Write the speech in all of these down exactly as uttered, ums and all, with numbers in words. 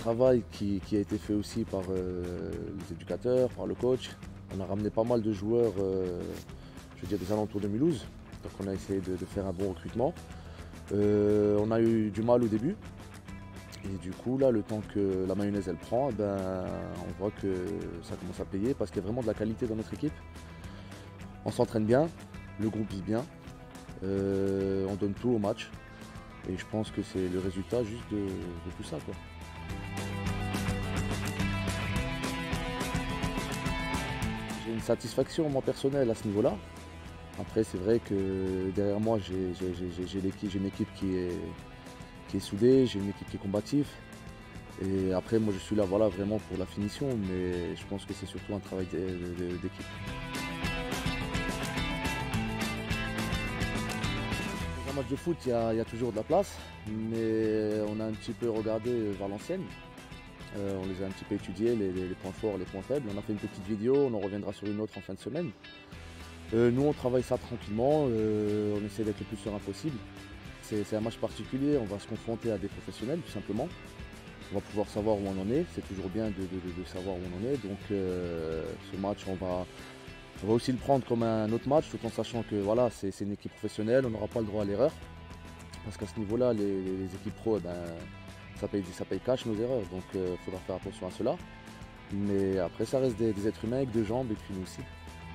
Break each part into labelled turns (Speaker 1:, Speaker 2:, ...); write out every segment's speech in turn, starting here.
Speaker 1: travail qui, qui a été fait aussi par euh, les éducateurs, par le coach. On a ramené pas mal de joueurs, euh, je veux dire des alentours de Mulhouse. Donc on a essayé de, de faire un bon recrutement. Euh, on a eu du mal au début. Et du coup, là, le temps que la mayonnaise elle prend, eh ben, on voit que ça commence à payer parce qu'il y a vraiment de la qualité dans notre équipe. On s'entraîne bien, le groupe vit bien, euh, on donne tout au match. Et je pense que c'est le résultat juste de, de tout ça, quoi. J'ai une satisfaction moi personnelle à ce niveau-là. Après, c'est vrai que derrière moi, j'ai une équipe qui est, qui est soudée, j'ai une équipe qui est combative. Et après, moi, je suis là voilà, vraiment pour la finition, mais je pense que c'est surtout un travail d'équipe. Dans un match de foot, il y, a, il y a toujours de la place, mais on a un petit peu regardé Valenciennes. Euh, on les a un petit peu étudiés, les, les, les points forts, les points faibles. On a fait une petite vidéo, on en reviendra sur une autre en fin de semaine. Euh, nous, on travaille ça tranquillement, euh, on essaie d'être le plus serein possible. C'est un match particulier, on va se confronter à des professionnels, tout simplement. On va pouvoir savoir où on en est, c'est toujours bien de, de, de savoir où on en est. Donc euh, ce match, on va, on va aussi le prendre comme un autre match, tout en sachant que voilà, c'est une équipe professionnelle, on n'aura pas le droit à l'erreur. Parce qu'à ce niveau-là, les, les équipes pro, eh ben, ça, paye, ça paye cash nos erreurs, donc il euh, faudra faire attention à cela. Mais après, ça reste des, des êtres humains avec deux jambes, et puis nous aussi.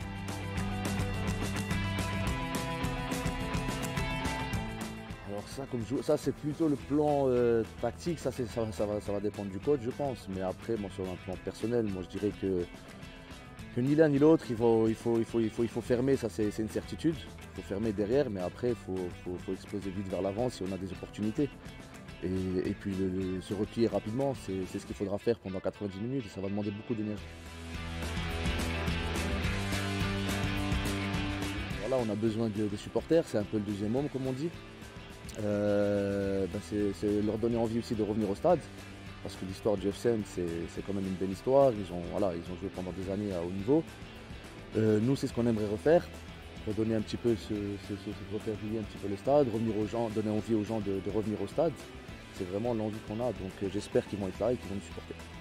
Speaker 1: Alors ça, comme je, ça c'est plutôt le plan euh, tactique, ça, ça, ça, va, ça va dépendre du coach je pense, mais après moi sur un plan personnel, moi je dirais que, que ni l'un ni l'autre, il faut, il, faut, il, faut, il, faut, il faut fermer, ça c'est une certitude, il faut fermer derrière, mais après il faut, faut, faut exploser vite vers l'avant si on a des opportunités. Et, et puis le, le, se replier rapidement, c'est ce qu'il faudra faire pendant quatre-vingt-dix minutes et ça va demander beaucoup d'énergie. Voilà, on a besoin de, de supporters, c'est un peu le deuxième homme comme on dit. Euh, ben c'est leur donner envie aussi de revenir au stade parce que l'histoire du F C M c'est quand même une belle histoire, ils ont, voilà, ils ont joué pendant des années à haut niveau. Euh, nous c'est ce qu'on aimerait refaire, redonner un petit peu ce, ce, ce, ce refaire vivre un petit peu le stade, revenir aux gens, donner envie aux gens de, de revenir au stade, c'est vraiment l'envie qu'on a, donc j'espère qu'ils vont être là et qu'ils vont nous supporter.